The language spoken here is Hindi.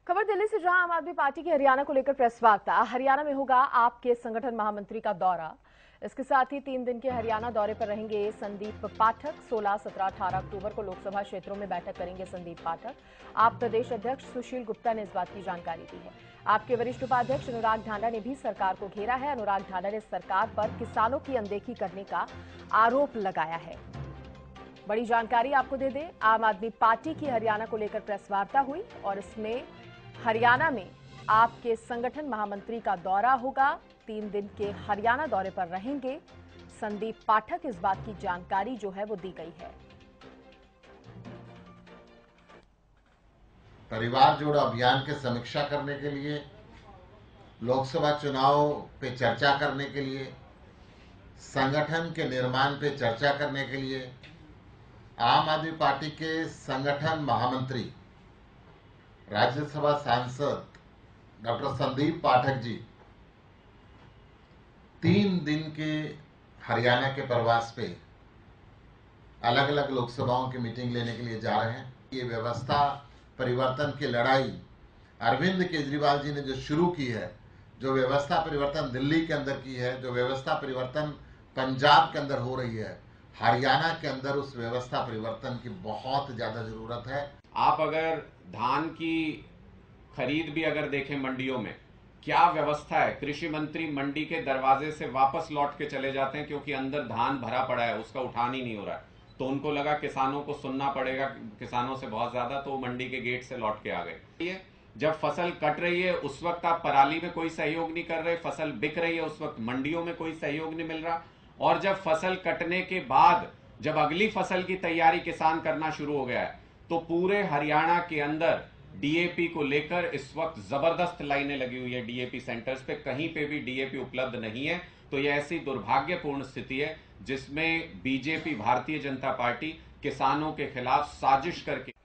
खबर दिल्ली से, जहां आम आदमी पार्टी की हरियाणा को लेकर प्रेस वार्ता। हरियाणा में होगा आपके संगठन महामंत्री का दौरा। इसके साथ ही 3 दिन के हरियाणा दौरे पर रहेंगे संदीप पाठक। 16, 17, 18 अक्टूबर को लोकसभा क्षेत्रों में बैठक करेंगे संदीप पाठक। आप प्रदेश अध्यक्ष सुशील गुप्ता ने इस बात की जानकारी दी है। आपके वरिष्ठ उपाध्यक्ष अनुराग ढांडा ने भी सरकार को घेरा है। अनुराग ढांडा ने सरकार पर किसानों की अनदेखी करने का आरोप लगाया है। बड़ी जानकारी आपको दे दें, आम आदमी पार्टी की हरियाणा को लेकर प्रेस वार्ता हुई और इसमें हरियाणा में आपके संगठन महामंत्री का दौरा होगा। 3 दिन के हरियाणा दौरे पर रहेंगे संदीप पाठक। इस बात की जानकारी जो है वो दी गई है। परिवार जोड़ो अभियान की समीक्षा करने के लिए, लोकसभा चुनाव पे चर्चा करने के लिए, संगठन के निर्माण पे चर्चा करने के लिए आम आदमी पार्टी के संगठन महामंत्री राज्यसभा सांसद डॉक्टर संदीप पाठक जी 3 दिन के हरियाणा के प्रवास पे अलग अलग लोकसभाओं की मीटिंग लेने के लिए जा रहे हैं। ये व्यवस्था परिवर्तन की लड़ाई अरविंद केजरीवाल जी ने जो शुरू की है, जो व्यवस्था परिवर्तन दिल्ली के अंदर की है, जो व्यवस्था परिवर्तन पंजाब के अंदर हो रही है, हरियाणा के अंदर उस व्यवस्था परिवर्तन की बहुत ज्यादा जरूरत है। आप अगर धान की खरीद भी अगर देखें मंडियों में क्या व्यवस्था है, कृषि मंत्री मंडी के दरवाजे से वापस लौट के चले जाते हैं क्योंकि अंदर धान भरा पड़ा है, उसका उठान ही नहीं हो रहा है। तो उनको लगा किसानों को सुनना पड़ेगा, किसानों से बहुत ज्यादा, तो मंडी के गेट से लौट के आ गए। जब फसल कट रही है उस वक्त आप पराली में कोई सहयोग नहीं कर रहे, फसल बिक रही है उस वक्त मंडियों में कोई सहयोग नहीं मिल रहा, और जब फसल कटने के बाद जब अगली फसल की तैयारी किसान करना शुरू हो गया है तो पूरे हरियाणा के अंदर डीएपी को लेकर इस वक्त जबरदस्त लाइनें लगी हुई है। डीएपी सेंटर्स पे कहीं पे भी डीएपी उपलब्ध नहीं है। तो यह ऐसी दुर्भाग्यपूर्ण स्थिति है जिसमें बीजेपी, भारतीय जनता पार्टी, किसानों के खिलाफ साजिश करके